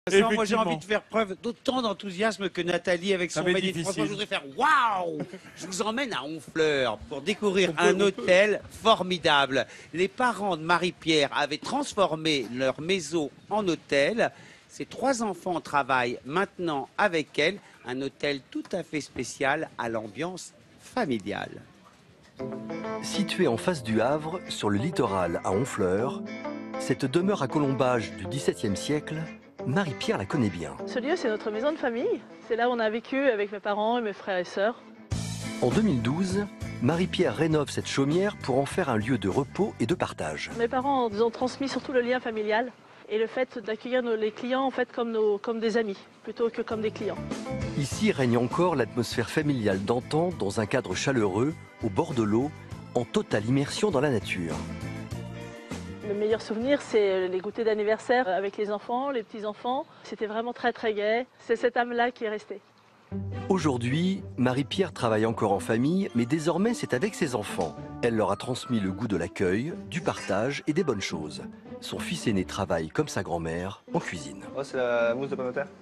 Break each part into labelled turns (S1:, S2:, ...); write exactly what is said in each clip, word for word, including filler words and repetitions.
S1: Moi, j'ai envie de faire preuve d'autant d'enthousiasme que Nathalie avec son mail. Franchement, je voudrais faire waouh. Je vous emmène à Honfleur pour découvrir un hôtel formidable. Les parents de Marie-Pierre avaient transformé leur maison en hôtel. Ses trois enfants travaillent maintenant avec elle. Un hôtel tout à fait spécial à l'ambiance familiale.
S2: Située en face du Havre, sur le littoral à Honfleur, cette demeure à colombage du dix-septième siècle, Marie-Pierre la connaît bien.
S3: Ce lieu, c'est notre maison de famille. C'est là où on a vécu avec mes parents et mes frères et sœurs.
S2: En deux mille douze, Marie-Pierre rénove cette chaumière pour en faire un lieu de repos et de partage.
S3: Mes parents nous ont transmis surtout le lien familial et le fait d'accueillir les clients en fait, comme, nos, comme des amis, plutôt que comme des clients.
S2: Ici règne encore l'atmosphère familiale d'antan dans un cadre chaleureux, au bord de l'eau, en totale immersion dans la nature.
S3: Le meilleur souvenir, c'est les goûters d'anniversaire avec les enfants, les petits-enfants. C'était vraiment très très gai. C'est cette âme-là qui est restée.
S2: Aujourd'hui, Marie-Pierre travaille encore en famille, mais désormais c'est avec ses enfants. Elle leur a transmis le goût de l'accueil, du partage et des bonnes choses. Son fils aîné travaille, comme sa grand-mère, en cuisine.
S4: Oh, c'est la mousse de pomme de terre.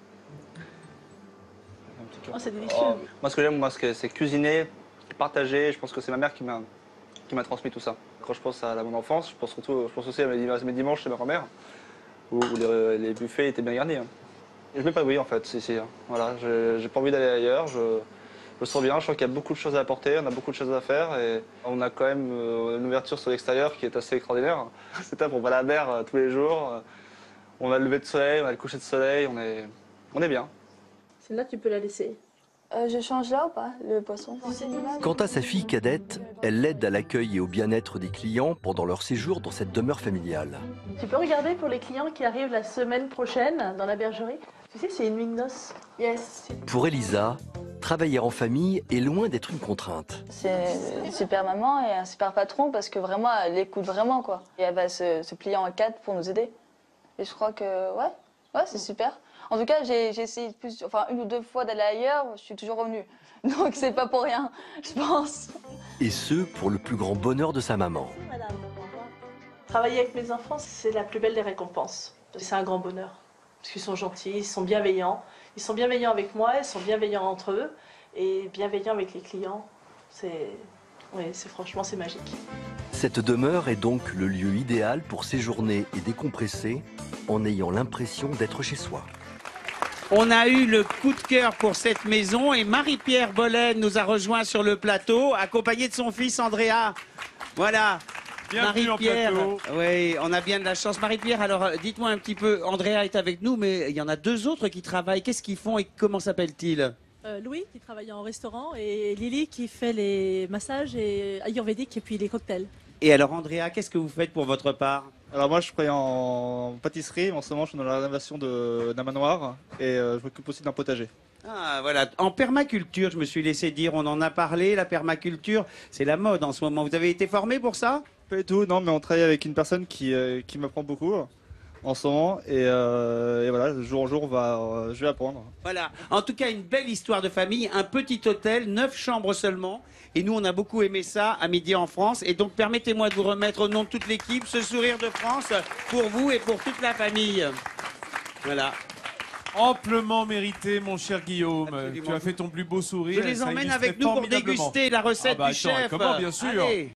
S3: Oh, c'est délicieux.
S4: Oh, moi, ce que j'aime, moi, c'est cuisiner, partager. Je pense que c'est ma mère qui m'a qui m'a transmis tout ça. Quand je pense à mon enfance, je pense, surtout, je pense aussi à mes dimanches chez ma grand-mère, où les, les buffets étaient bien garnis. Hein. Je m'épanouis en fait, ici. Hein. Voilà, j'ai pas envie d'aller ailleurs, je, je me sens bien, je sens qu'il y a beaucoup de choses à apporter, on a beaucoup de choses à faire et on a quand même une ouverture sur l'extérieur qui est assez extraordinaire. C'est top, on va à la mer tous les jours, on a le lever de soleil, on a le coucher de soleil, on est, on est bien.
S3: Celle-là, tu peux la laisser.
S5: Euh, je change là ou pas, le poisson?
S2: Quant à sa fille cadette, elle l'aide à l'accueil et au bien-être des clients pendant leur séjour dans cette demeure familiale.
S3: Tu peux regarder pour les clients qui arrivent la semaine prochaine dans la bergerie. Tu sais, c'est une nuit de noces.
S5: Yes.
S2: Pour Elisa, travailler en famille est loin d'être une contrainte.
S5: C'est une super maman et un super patron parce que vraiment, elle écoute vraiment quoi. Et elle va se, se plier en quatre pour nous aider. Et je crois que, ouais, ouais, c'est super. En tout cas, j'ai essayé plus, enfin, une ou deux fois d'aller ailleurs, je suis toujours revenue. Donc c'est pas pour rien, je pense.
S2: Et ce, pour le plus grand bonheur de sa maman.
S3: Travailler avec mes enfants, c'est la plus belle des récompenses. C'est un grand bonheur. Parce qu'ils sont gentils, ils sont bienveillants. Ils sont bienveillants avec moi, ils sont bienveillants entre eux. Et bienveillants avec les clients. C'est, oui, c'est franchement, c'est magique.
S2: Cette demeure est donc le lieu idéal pour séjourner et décompresser en ayant l'impression d'être chez soi.
S1: On a eu le coup de cœur pour cette maison et Marie-Pierre Bollen nous a rejoint sur le plateau, accompagnée de son fils Andrea. Voilà. Marie-Pierre, oui, on a bien de la chance. Marie-Pierre, alors dites-moi un petit peu, Andrea est avec nous, mais il y en a deux autres qui travaillent. Qu'est-ce qu'ils font et comment s'appellent-ils?
S6: euh, Louis qui travaille en restaurant et Lily qui fait les massages et ayurvédiques et puis les cocktails.
S1: Et alors Andrea, qu'est-ce que vous faites pour votre part?
S4: Alors moi, je travaille en pâtisserie. En ce moment, je suis dans la rénovation d'un manoir et euh, je m'occupe aussi d'un potager.
S1: Ah voilà, en permaculture, je me suis laissé dire, on en a parlé, la permaculture, c'est la mode en ce moment. Vous avez été formé pour ça?
S4: Pas du tout, non, mais on travaille avec une personne qui, euh, qui m'apprend beaucoup en ce moment et, euh, et voilà, de jour en jour, on va, euh, je vais apprendre.
S1: Voilà, en tout cas, une belle histoire de famille, un petit hôtel, neuf chambres seulement. Et nous, on a beaucoup aimé ça à Midi en France. Et donc, permettez-moi de vous remettre au nom de toute l'équipe ce sourire de France pour vous et pour toute la famille. Voilà.
S7: Amplement mérité, mon cher Guillaume.
S1: Absolument.
S7: Tu as fait ton plus beau sourire.
S1: Je les
S7: ça
S1: emmène
S7: illustrait
S1: avec nous pour
S7: formidablement.
S1: déguster la recette
S7: Ah bah
S1: du
S7: attends,
S1: chef.
S7: comment, bien sûr.
S1: Allez.